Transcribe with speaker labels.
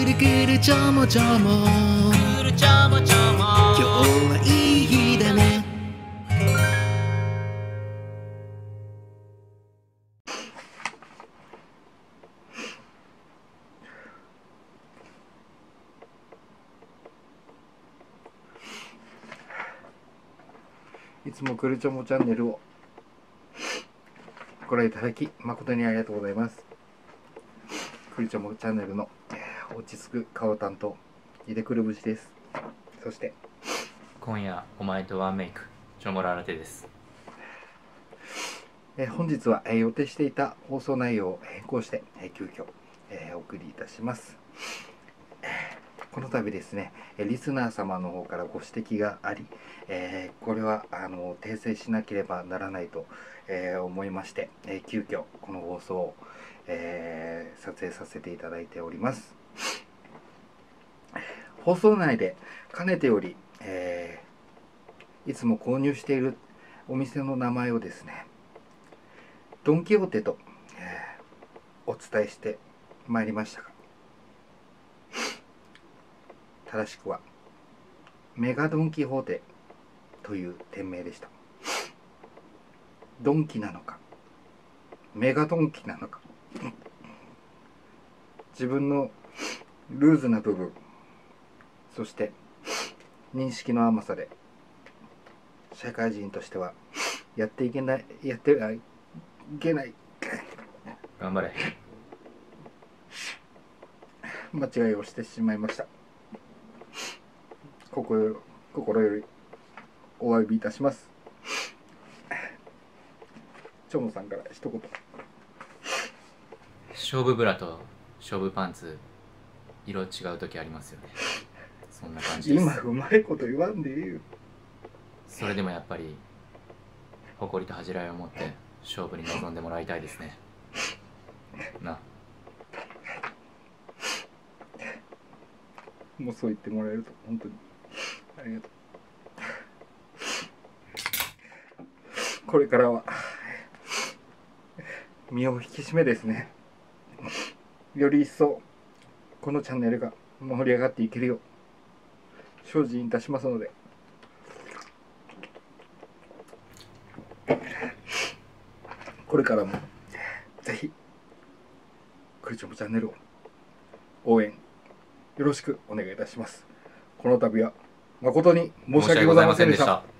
Speaker 1: るくるちょもちょもくるちょもちょも今日はいい日だね。いつもくるちょもチャンネルをご覧いただき誠にありがとうございます。くるちょもチャンネルの落ち着く顔担当井出くるぶしです。そして
Speaker 2: 今夜お前とワンメイクチョモララテです。
Speaker 1: 本日は予定していた放送内容を変更して急遽お送りいたします。この度ですね、リスナー様の方からご指摘があり、これは訂正しなければならないと、思いまして、急遽この放送を、撮影させていただいております。放送内でかねてより、いつも購入しているお店の名前をですね、ドン・キホーテと、お伝えしてまいりましたが、正しくはメガドン・キホーテという店名でした。ドンキなのかメガドンキなのか自分のルーズな部分、そして認識の甘さで社会人としてはやっていけないいけない
Speaker 2: 頑張れ。
Speaker 1: 間違いをしてしまいました。心よりお詫びいたします。チョモさんから一言。
Speaker 2: 勝負ブラと勝負パンツ色違う時ありますよね。そんな感じです。
Speaker 1: 今うまいこと言わんでいいよ。
Speaker 2: それでもやっぱり誇りと恥じらいを持って勝負に臨んでもらいたいですね。な。
Speaker 1: もうそう言ってもらえると本当にありがとう。これからは身を引き締めですね、より一層このチャンネルが盛り上がっていけるよう精進いたしますので、これからもぜひくるちょもチャンネルを応援よろしくお願いいたします。この度は誠に申し訳ございませんでした。